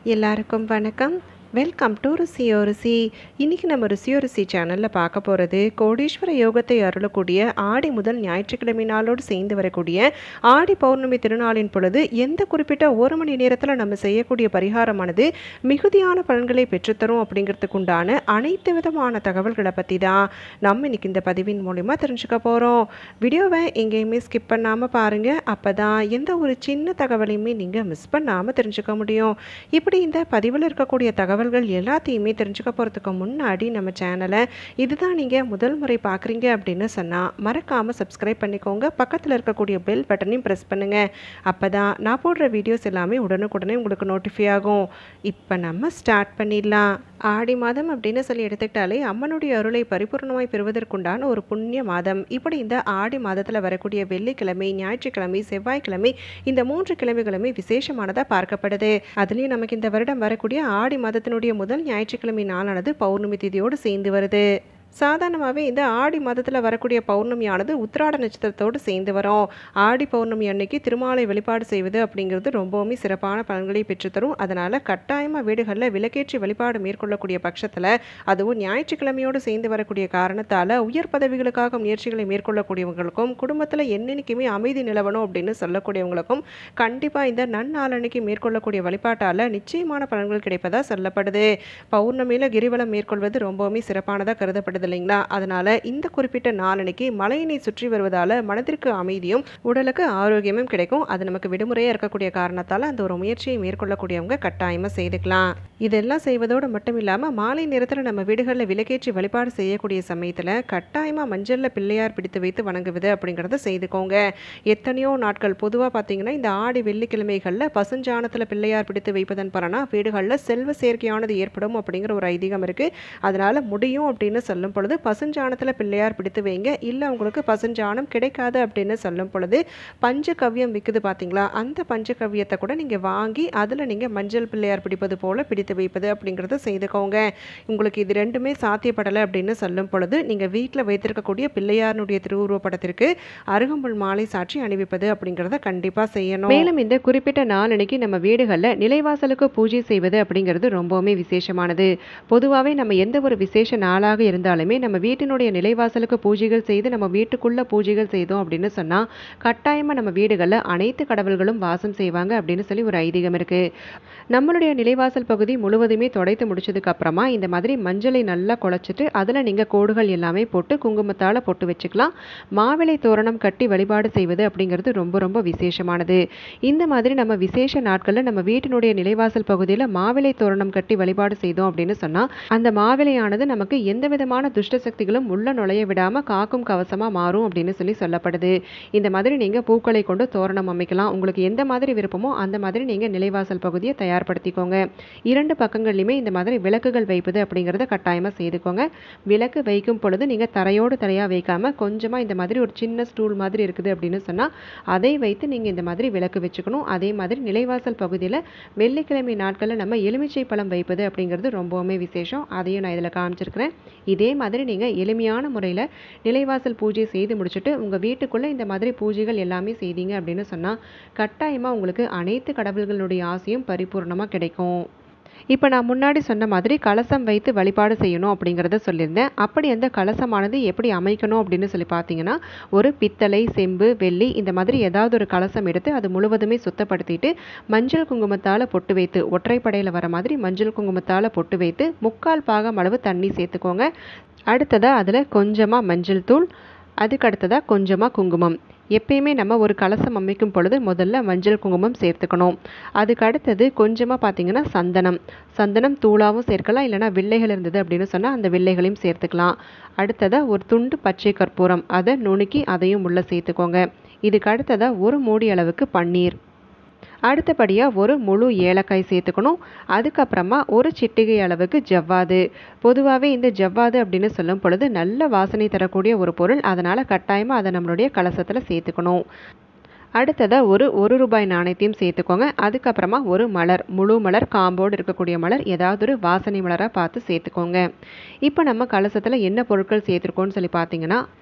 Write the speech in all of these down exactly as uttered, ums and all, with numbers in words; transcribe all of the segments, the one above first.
எல்லாருக்கும் வணக்கம். Welcome to ருசியோ ருசி. இன்றைக்கி நம்ம ருசியோ ருசி சேனலில் பார்க்க போகிறது கோடீஸ்வர யோகத்தை அருளக்கூடிய ஆடி முதல் ஞாயிற்றுக்கிழமை நாளோடு சேர்ந்து வரக்கூடிய ஆடி பௌர்ணமி திருநாளின் பொழுது எந்த குறிப்பிட்ட ஒரு மணி நேரத்தில் நம்ம செய்யக்கூடிய பரிகாரமானது மிகுதியான பலன்களை பெற்றுத்தரும் அப்படிங்கிறதுக்கு உண்டான அனைத்து விதமான தகவல்களை பற்றி தான் நம்ம இன்றைக்கி இந்த பதிவின் மூலிமா தெரிஞ்சுக்க போகிறோம். வீடியோவை எங்கேயுமே ஸ்கிப் பண்ணாமல் பாருங்கள். அப்போ தான் எந்த ஒரு சின்ன தகவலையுமே நீங்கள் மிஸ் பண்ணாமல் தெரிஞ்சுக்க முடியும். இப்படி இந்த பதிவில் இருக்கக்கூடிய தகவல் எல்லாத்தையுமே தெரிஞ்சுக்க போகிறதுக்கு முன்னாடி நம்ம சேனலை இதுதான் நீங்கள் முதல் முறை பார்க்குறீங்க அப்படின்னு சொன்னால் மறக்காமல் சப்ஸ்கிரைப் பண்ணிக்கோங்க. பக்கத்தில் இருக்கக்கூடிய பெல் பட்டனையும் ப்ரெஸ் பண்ணுங்கள். அப்போ தான் நான் போடுற வீடியோஸ் எல்லாமே உடனுக்குடனே உங்களுக்கு நோட்டிஃபை ஆகும். இப்போ நம்ம ஸ்டார்ட் பண்ணிடலாம். ஆடி மாதம் அப்படின்னு சொல்லி எடுத்துக்கிட்டாலே அம்மனுடைய அருளை பரிபூர்ணமாய் பெறுவதற்குண்டான ஒரு புண்ணிய மாதம். இப்படி இந்த ஆடி மாதத்தில் வரக்கூடிய வெள்ளிக்கிழமை, ஞாயிற்றுக்கிழமை, செவ்வாய்க்கிழமை இந்த மூன்று கிழமைகளுமே விசேஷமானதாக பார்க்கப்படுது. அதுலேயும் நமக்கு இந்த வருடம் வரக்கூடிய ஆடி மாதத்தினுடைய முதல் ஞாயிற்றுக்கிழமை நாளானது பௌர்ணமி திதியோடு சேர்ந்து வருது. சாதாரணமாகவே இந்த ஆடி மாதத்தில் வரக்கூடிய பௌர்ணமியானது உத்திராட நட்சத்திரத்தோடு சேர்ந்து வரும். ஆடி பௌர்ணமி அன்னைக்கு திருமாலை வழிபாடு செய்வது அப்படிங்கிறது ரொம்பவுமே சிறப்பான பலன்களை பெற்றுத்தரும். அதனால் கட்டாயமாக வீடுகளில் விளக்கேற்றி வழிபாடு மேற்கொள்ளக்கூடிய பட்சத்தில், அதுவும் ஞாயிற்றுக்கிழமையோடு சேர்ந்து வரக்கூடிய காரணத்தால் உயர் பதவிகளுக்காக முயற்சிகளை மேற்கொள்ளக்கூடியவங்களுக்கும் குடும்பத்தில் என்னென்னைக்குமே அமைதி நிலவணும் அப்படின்னு சொல்லக்கூடியவங்களுக்கும் கண்டிப்பாக இந்த நன்னாளன்னைக்கு மேற்கொள்ளக்கூடிய வழிபாட்டால் நிச்சயமான பலன்கள் கிடைப்பதாக சொல்லப்படுது. பௌர்ணமியில் கிரிவலம் மேற்கொள்வது ரொம்பவுமே சிறப்பானதாக கருதப்படுது இல்லைங்களா? அதனால இந்த குறிப்பிட்ட நாளன்னைக்கு மலையினை சுற்றி வருவதால மனதிற்கு அமைதியும் உடலுக்கு ஆரோக்கியமும் கிடைக்கும். அது நமக்கு விடுமுறையாக இருக்கக்கூடிய காரணத்தால் அந்த ஒரு முயற்சியை மேற்கொள்ளக்கூடியவங்க கட்டாயமாக செய்துக்கலாம். இதெல்லாம் செய்வதோடு மட்டும் இல்லாமல் மாலை நேரத்தில் நம்ம வீடுகளில் விளக்கேற்றி வழிபாடு செய்யக்கூடிய சமயத்தில் கட்டாயமாக மஞ்சளில் பிள்ளையார் பிடித்து வைத்து வணங்குவது அப்படிங்கிறத செய்துக்கோங்க. எத்தனையோ நாட்கள் பொதுவாக பார்த்தீங்கன்னா இந்த ஆடி வெள்ளிக்கிழமைகளில் பசுஞ்சாணத்தில் பிள்ளையார் பிடித்து வைப்பதன் பலனா வீடுகளில் செல்வ சேர்க்கையானது ஏற்படும் அப்படிங்கிற ஒரு ஐதீகம் இருக்குது. அதனால் முடியும் அப்படின்னு சொல்லும் பொழுது பசுஞ்சாணத்தில் பிள்ளையார் பிடித்து வைங்க. இல்லை உங்களுக்கு பசுஞ்சாணம் கிடைக்காது அப்படின்னு சொல்லும் பொழுது பஞ்சகவ்யம் விற்குது பார்த்தீங்களா, அந்த பஞ்சகவ்யத்தை கூட நீங்கள் வாங்கி அதில் நீங்கள் மஞ்சள் பிள்ளையார் பிடிப்பது போல் பிடித்து வைப்பது அப்படிங்கிறத செய்துக்கோங்க. உங்களுக்கு இது ரெண்டுமே சாத்தியப்படலை அப்படின்னு சொல்லும் பொழுது நீங்கள் வீட்டில் வைத்திருக்கக்கூடிய பிள்ளையாருடைய திருவுருவ படத்திற்கு அருகம்புல் மாலை சாட்சி அணிவிப்பது அப்படிங்கிறத கண்டிப்பாக செய்யணும். மேலும் இந்த குறிப்பிட்ட நாளன்னைக்கு நம்ம வீடுகளில் நிலைவாசலுக்கு பூஜை செய்வது அப்படிங்கிறது ரொம்பவுமே விசேஷமானது. பொதுவாகவே நம்ம எந்த ஒரு விசேஷ நாளாக இருந்தாலுமே நம்ம வீட்டினுடைய நிலைவாசலுக்கு பூஜைகள் செய்து நம்ம வீட்டுக்குள்ள பூஜைகள் செய்தோம் அப்படின்னு சொன்னால் கட்டாயமாக நம்ம வீடுகளில் அனைத்து கடவுள்களும் வாசம் செய்வாங்க அப்படின்னு சொல்லி ஒரு ஐதீகம் இருக்கு. நம்மளுடைய நிலைவாசல் பகுதி முழுவதுமே துடைத்து முடிச்சதுக்கு அப்புறமா இந்த மாதிரி மஞ்சளை நல்லா குழைச்சிட்டு அதில் நீங்கள் கோடுகள் எல்லாமே போட்டு குங்குமத்தால் போட்டு வச்சுக்கலாம். மாவிளை தோரணம் கட்டி வழிபாடு செய்வது அப்படிங்கிறது ரொம்ப ரொம்ப விசேஷமானது. இந்த மாதிரி நம்ம விசேஷ நாட்களில் நம்ம வீட்டினுடைய நிலைவாசல் பகுதியில் மாவிளை தோரணம் கட்டி வழிபாடு செய்தோம் அப்படின்னு சொன்னால் அந்த மாவிளையானது நமக்கு எந்த விதமான துஷ்ட சக்திகளும் உள்ள நுழைய விடாம காக்கும் கவசமா மாறும் அப்படின்னு சொல்லி சொல்லப்படுது. இந்த மாதிரி நீங்க பூக்களை கொண்டு தோரணம் அமைக்கலாம். உங்களுக்கு எந்த மாதிரி விருப்பமோ அந்த மாதிரி நீங்க நிலைவாசல் பகுதியை தயார்படுத்திக்கோங்க. இரண்டு பக்கங்கள்லையுமே இந்த மாதிரி விளக்குகள் வைப்பது அப்படிங்கிறத கட்டாயமா செய்துக்கோங்க. விளக்கு வைக்கும் பொழுது நீங்க தரையோடு தரையா வைக்காம கொஞ்சமா இந்த மாதிரி ஒரு சின்ன ஸ்டூல் மாதிரி இருக்குது அப்படின்னு சொன்னா அதை வைத்து நீங்க இந்த மாதிரி விளக்கு வச்சுக்கணும். அதே மாதிரி நிலைவாசல் பகுதியில் வெள்ளிக்கிழமை நாட்களில் நம்ம எலுமிச்சை பழம் வைப்பது அப்படிங்கிறது ரொம்பவுமே விசேஷம். அதையும் நான் இதில் காமிச்சிருக்கிறேன். இதே மாதிரி நீங்கள் எளிமையான முறையில் நிலைவாசல் பூஜை செய்து முடிச்சுட்டு உங்கள் வீட்டுக்குள்ளே இந்த மாதிரி பூஜைகள் எல்லாமே செய்தீங்க அப்படின்னு சொன்னால் கட்டாயமாக உங்களுக்கு அனைத்து கடவுள்களுடைய ஆசையும் பரிபூர்ணமாக கிடைக்கும். இப்போ நான் முன்னாடி சொன்ன மாதிரி கலசம் வைத்து வழிபாடு செய்யணும் அப்படிங்கிறத சொல்லியிருந்தேன். அப்படி அந்த கலசமானது எப்படி அமைக்கணும் அப்படின்னு சொல்லி பார்த்தீங்கன்னா ஒரு பித்தளை, செம்பு, வெள்ளி இந்த மாதிரி ஏதாவது ஒரு கலசம் எடுத்து அது முழுவதுமே சுத்தப்படுத்திட்டு மஞ்சள் குங்குமத்தால் பொட்டு வைத்து ஒற்றைப்படையில் வர மாதிரி மஞ்சள் குங்குமத்தால் பொட்டு வைத்து முக்கால் பாகம் அளவு தண்ணி சேர்த்துக்கோங்க. அடுத்ததாக அதில் கொஞ்சமாக மஞ்சள் தூள், அதுக்கு அடுத்ததாக கொஞ்சமாக குங்குமம். எப்பயுமே நம்ம ஒரு கலசம் அமைக்கும் பொழுது முதல்ல மஞ்சள் குங்குமம் சேர்த்துக்கணும். அதுக்கு அடுத்தது கொஞ்சமாக பார்த்தீங்கன்னா சந்தனம் சந்தனம் தூளாகவும் சேர்க்கலாம், இல்லைனா வில்லைகள் இருந்தது அப்படின்னு சொன்னால் அந்த வில்லைகளையும் சேர்த்துக்கலாம். அடுத்ததாக ஒரு துண்டு பச்சை கற்பூரம், அதை நுணுக்கி அதையும் உள்ளே சேர்த்துக்கோங்க. இதுக்கு அடுத்ததாக ஒரு மூடி அளவுக்கு பன்னீர், அடுத்தபடியாக ஒரு முழு ஏலக்காய் சேர்த்துக்கணும். அதுக்கப்புறமா ஒரு சிட்டிகை அளவுக்கு ஜவ்வாது. பொதுவாகவே இந்த ஜவ்வாது அப்படின்னு சொல்லும் பொழுது நல்ல வாசனை தரக்கூடிய ஒரு பொருள். அதனால் கட்டாயமாக அதை நம்மளுடைய கலசத்தில் சேர்த்துக்கணும். அடுத்ததாக ஒரு ஒரு ரூபாய் நாணயத்தையும் சேர்த்துக்கோங்க. அதுக்கப்புறமா ஒரு மலர், முழு மலர், காம்போடு இருக்கக்கூடிய மலர், ஏதாவது ஒரு வாசனை மலராக பார்த்து சேர்த்துக்கோங்க. இப்போ நம்ம கலசத்தில் என்ன பொருட்கள் சேர்த்துருக்கோன்னு சொல்லி பார்த்தீங்கன்னா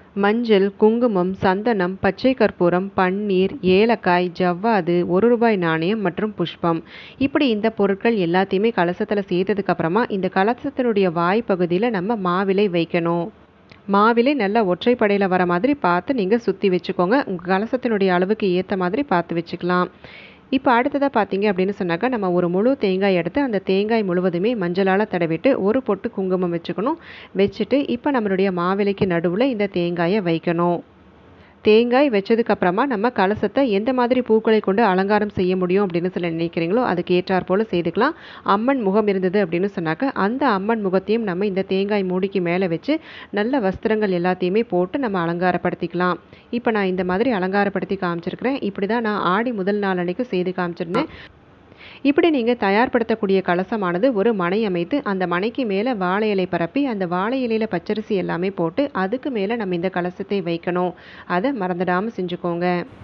மஞ்சள், குங்குமம், சந்தனம், பச்சை கற்பூரம், பன்னீர், ஏலக்காய், ஜவ்வாது, ஒரு ரூபாய் நாணயம் மற்றும் புஷ்பம். இப்படி இந்த பொருட்கள் எல்லாத்தையுமே கலசத்தில் சேர்த்ததுக்கு அப்புறமா இந்த கலசத்தினுடைய வாய் பகுதியில் நம்ம மாவிலை வைக்கணும். மாவிலை நல்லா ஒற்றைப்படையில் வர மாதிரி பார்த்து நீங்கள் சுற்றி வச்சுக்கோங்க. உங்கள் கலசத்தினுடைய அளவுக்கு ஏற்ற மாதிரி பார்த்து வச்சுக்கலாம். இப்போ அடுத்ததாக பார்த்தீங்க அப்படின்னு சொன்னாக்கா, நம்ம ஒரு முழு தேங்காய் எடுத்து அந்த தேங்காய் முழுவதுமே மஞ்சளால் தடவிட்டு ஒரு பொட்டு குங்குமம் வச்சுக்கணும். வச்சுட்டு இப்போ நம்மளுடைய மாவிலைக்கு நடுவில் இந்த தேங்காயை வைக்கணும். தேங்காய் வச்சதுக்கப்புறமா நம்ம கலசத்தை எந்த மாதிரி பூக்களை கொண்டு அலங்காரம் செய்ய முடியும் அப்படின்னு சொல்லி நினைக்கிறீங்களோ அதுக்கு ஏற்றாற் போல் செய்துக்கலாம். அம்மன் முகம் இருந்தது அப்படின்னு சொன்னாக்க அந்த அம்மன் முகத்தையும் நம்ம இந்த தேங்காய் மூடிக்கு மேலே வச்சு நல்ல வஸ்திரங்கள் எல்லாத்தையுமே போட்டு நம்ம அலங்காரப்படுத்திக்கலாம். இப்போ நான் இந்த மாதிரி அலங்காரப்படுத்தி காமிச்சிருக்கிறேன். இப்படி தான் நான் ஆடி முதல் நாள் அன்னைக்கு செய்து காமிச்சிருந்தேன். இப்படி நீங்கள் தயார்படுத்தக்கூடிய கலசமானது ஒரு மனை அமைத்து அந்த மனைக்கு மேலே வாழை இலை பரப்பி அந்த வாழை இலையில் பச்சரிசி எல்லாமே போட்டு அதுக்கு மேலே நம்ம இந்த கலசத்தை வைக்கணும். அதை மறந்துடாமல் செஞ்சுக்கோங்க.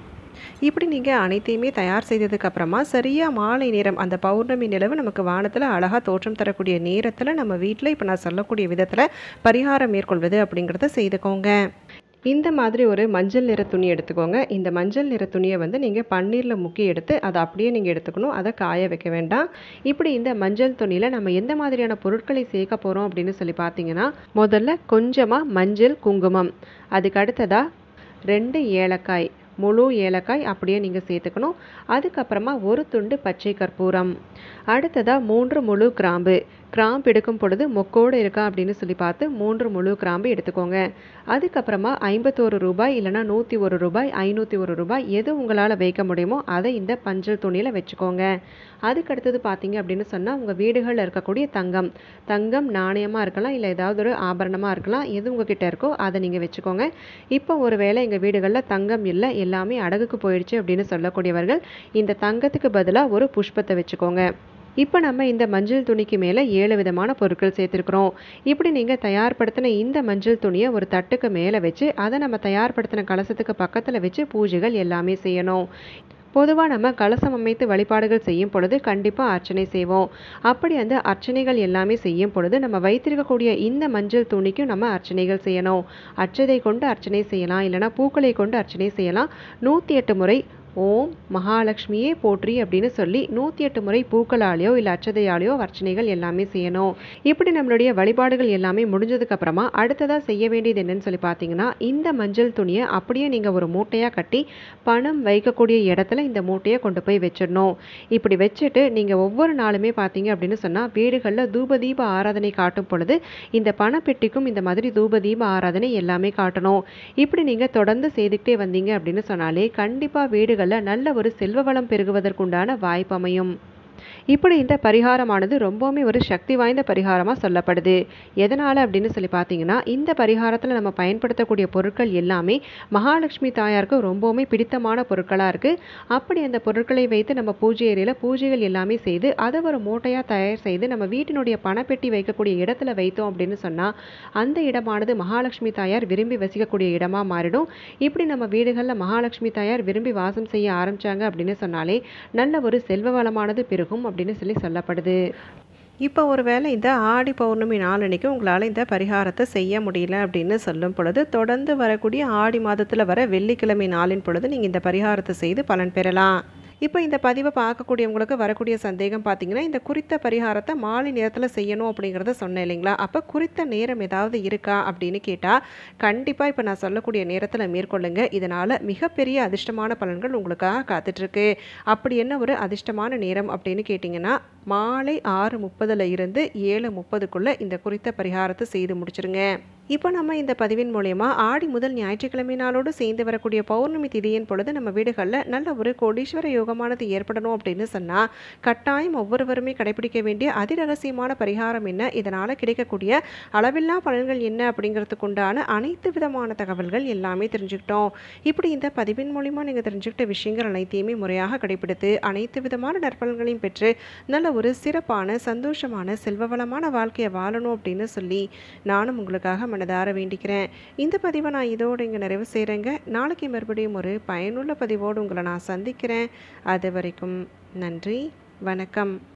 இப்படி நீங்கள் அனைத்தையுமே தயார் செய்ததுக்கப்புறமா சரியாக மாலை நேரம் அந்த பௌர்ணமி நிலவு நமக்கு வானத்தில் அழகாக தோற்றம் தரக்கூடிய நேரத்தில் நம்ம வீட்டில் இப்போ நான் சொல்லக்கூடிய விதத்தில் பரிகாரம் மேற்கொள்வது அப்படிங்கிறத செய்துக்கோங்க. இந்த மாதிரி ஒரு மஞ்சள் நிற துணி எடுத்துக்கோங்க. இந்த மஞ்சள் நிற துணியை வந்து நீங்கள் பன்னீரில் முக்கி எடுத்து அதை அப்படியே நீங்கள் எடுத்துக்கணும். அதை காய வைக்க வேண்டாம். இப்படி இந்த மஞ்சள் துணியில் நம்ம எந்த மாதிரியான பொருட்களை சேர்க்க போகிறோம் அப்படின்னு சொல்லி பார்த்தீங்கன்னா, முதல்ல கொஞ்சமாக மஞ்சள் குங்குமம், அதுக்கு அடுத்ததாக ரெண்டு ஏலக்காய், முழு ஏலக்காய் அப்படியே நீங்கள் சேர்த்துக்கணும். அதுக்கப்புறமா ஒரு துண்டு பச்சை கற்பூரம், அடுத்ததாக மூன்று முழு கிராம்பு. கிராம்பு எடுக்கும் பொழுது மொக்கோடு இருக்கா அப்படின்னு சொல்லி பார்த்து மூன்று முழு கிராம்பு எடுத்துக்கோங்க. அதுக்கப்புறமா ஐம்பத்தோரு ரூபாய் இல்லைனா நூற்றி ஒரு ரூபாய், ஐநூற்றி ஒரு ரூபாய் எது உங்களால் வைக்க முடியுமோ அதை இந்த பஞ்சள் துணியில் வச்சுக்கோங்க. அதுக்கடுத்தது பார்த்தீங்க அப்படின்னு சொன்னால் உங்கள் வீடுகளில் இருக்கக்கூடிய தங்கம் தங்கம் நாணயமாக இருக்கலாம், இல்லை ஏதாவது ஒரு ஆபரணமாக இருக்கலாம், எது உங்ககிட்ட இருக்கோ அதை நீங்கள் வச்சுக்கோங்க. இப்போ ஒரு வேளை எங்கள் வீடுகளில் தங்கம் இல்லை, எல்லாமே அடகுக்கு போயிடுச்சு அப்படின்னு சொல்லக்கூடியவர்கள் இந்த தங்கத்துக்கு பதிலாக ஒரு புஷ்பத்தை வச்சுக்கோங்க. இப்போ நம்ம இந்த மஞ்சள் துணிக்கு மேலே ஏழு விதமான பொருட்கள் சேர்த்துருக்குறோம். இப்படி நீங்கள் தயார்படுத்தின இந்த மஞ்சள் துணியை ஒரு தட்டுக்கு மேலே வச்சு அதை நம்ம தயார்படுத்தின கலசத்துக்கு பக்கத்தில் வச்சு பூஜைகள் எல்லாமே செய்யணும். பொதுவாக நம்ம கலசம் அமைத்து வழிபாடுகள் செய்யும் பொழுது கண்டிப்பாக அர்ச்சனை செய்வோம். அப்படி அந்த அர்ச்சனைகள் எல்லாமே செய்யும் பொழுது நம்ம வைத்திருக்கக்கூடிய இந்த மஞ்சள் துணிக்கும் நம்ம அர்ச்சனைகள் செய்யணும். அச்சதை கொண்டு அர்ச்சனை செய்யலாம், இல்லைனா பூக்களை கொண்டு அர்ச்சனை செய்யலாம். நூற்றி எட்டு முறை ஓம் மகாலட்சுமியே போற்றி அப்படின்னு சொல்லி நூற்றி எட்டு முறை பூக்களாலேயோ இல்லை அச்சதையாலேயோ அர்ச்சனைகள் எல்லாமே செய்யணும். இப்படி நம்மளுடைய வழிபாடுகள் எல்லாமே முடிஞ்சதுக்கு அப்புறமா அடுத்ததாக செய்ய வேண்டியது என்னன்னு சொல்லி பார்த்தீங்கன்னா, இந்த மஞ்சள் துணியை அப்படியே நீங்கள் ஒரு மூட்டையாக கட்டி பணம் வைக்கக்கூடிய இடத்துல இந்த மூட்டையை கொண்டு போய் வச்சிடணும். இப்படி வச்சுட்டு நீங்கள் ஒவ்வொரு நாளுமே பார்த்தீங்க அப்படின்னு சொன்னால் வீடுகளில் தூபதீப ஆராதனை காட்டும் பொழுது இந்த பணப்பெட்டிக்கும் இந்த மாதிரி தூபதீப ஆராதனை எல்லாமே காட்டணும். இப்படி நீங்கள் தொடர்ந்து செய்துக்கிட்டே வந்தீங்க அப்படின்னு சொன்னாலே கண்டிப்பாக வீடுகள் நல்ல ஒரு செல்வ வளம் பெருகுவதற்குண்டான வாய்ப்பு அமையும். இப்படி இந்த பரிகாரமானது ரொம்பவுமே ஒரு சக்தி வாய்ந்த பரிகாரமாக சொல்லப்படுது. எதனால் அப்படின்னு சொல்லி பார்த்தீங்கன்னா, இந்த பரிகாரத்தில் நம்ம பயன்படுத்தக்கூடிய பொருட்கள் எல்லாமே மகாலட்சுமி தாயாருக்கு ரொம்பவுமே பிடித்தமான பொருட்களாக இருக்குது. அப்படி அந்த பொருட்களை வைத்து நம்ம பூஜை ஏரியில் பூஜைகள் எல்லாமே செய்து அதை ஒரு மூட்டையாக தயார் செய்து நம்ம வீட்டினுடைய பணப்பெட்டி வைக்கக்கூடிய இடத்துல வைத்தோம் அப்படின்னு சொன்னால் அந்த இடமானது மகாலட்சுமி தாயார் விரும்பி வசிக்கக்கூடிய இடமாக மாறிடும். இப்படி நம்ம வீடுகளில் மகாலட்சுமி தாயார் விரும்பி வாசம் செய்ய ஆரம்பித்தாங்க அப்படின்னு சொன்னாலே நல்ல ஒரு செல்வ வளமானது பெருகும் அப்படின்னு சொல்லி சொல்லப்படுது. இப்போ ஒரு வேளை இந்த ஆடி பௌர்ணமி நாளன்னைக்கு உங்களால் இந்த பரிகாரத்தை செய்ய முடியல அப்படின்னு சொல்லும் பொழுது தொடர்ந்து வரக்கூடிய ஆடி மாதத்தில் வர வெள்ளிக்கிழமை நாளின் பொழுது நீங்கள் இந்த பரிகாரத்தை செய்து பலன் பெறலாம். இப்போ இந்த பதிவை பார்க்கக்கூடியவங்களுக்கு வரக்கூடிய சந்தேகம் பார்த்தீங்கன்னா, இந்த குறித்த பரிகாரத்தை மாலை நேரத்தில் செய்யணும் அப்படிங்கிறத சொன்னேன் இல்லைங்களா? அப்போ குறித்த நேரம் ஏதாவது இருக்கா அப்படின்னு கேட்டால் கண்டிப்பாக இப்போ நான் சொல்லக்கூடிய நேரத்தில் மேற்கொள்ளுங்க. இதனால் மிகப்பெரிய அதிர்ஷ்டமான பலன்கள் உங்களுக்காக காத்துட்ருக்கு. அப்படி என்ன ஒரு அதிர்ஷ்டமான நேரம் அப்படின்னு கேட்டிங்கன்னா, மாலை ஆறு முப்பதில் இருந்து ஏழு முப்பதுக்குள்ளே இந்த குறித்த பரிகாரத்தை செய்து முடிச்சிருங்க. இப்போ நம்ம இந்த பதிவின் மூலயமா ஆடி முதல் ஞாயிற்றுக்கிழமை நாளோடு சேர்ந்து வரக்கூடிய பௌர்ணமி திதியின் பொழுது நம்ம வீடுகளில் நல்ல ஒரு கோடீஸ்வர யோகமானது ஏற்படணும் அப்படின்னு சொன்னால் கட்டாயம் ஒவ்வொருவருமே கடைபிடிக்க வேண்டிய அதிரகசியமான பரிகாரம் என்ன, இதனால் கிடைக்கக்கூடிய அளவில்லா பலன்கள் என்ன அப்படிங்கிறதுக்கு உண்டான அனைத்து விதமான தகவல்கள் எல்லாமே தெரிஞ்சுக்கிட்டோம். இப்படி இந்த பதிவின் மூலிமா நீங்கள் தெரிஞ்சுக்கிட்ட விஷயங்கள் அனைத்தையுமே முறையாக கடைபிடித்து அனைத்து விதமான நற்பலன்களையும் பெற்று நல்ல ஒரு சிறப்பான சந்தோஷமான செல்வவளமான வாழ்க்கையை வாழணும் அப்படின்னு சொல்லி நானும் உங்களுக்காக மனதார வேண்டிக்கிறேன். இந்த பதிவை நான் இதோடு இங்கே நிறைவு செய்கிறேங்க. நாளைக்கு மறுபடியும் ஒரு பயனுள்ள பதிவோடு உங்களை நான் சந்திக்கிறேன். அது வரைக்கும் நன்றி, வணக்கம்.